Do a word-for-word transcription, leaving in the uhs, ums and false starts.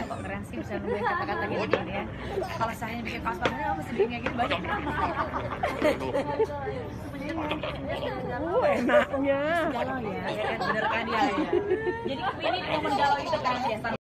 kok keren sih bisa nemuin kata-kata gitu gini ya. Kalau saya bikin kaos bahannya apa sih bikin kayak gini banyak. Uh, enaknya. Galau ya, ya kan bener kan ya. Jadi ini momen galau itu kan biasa.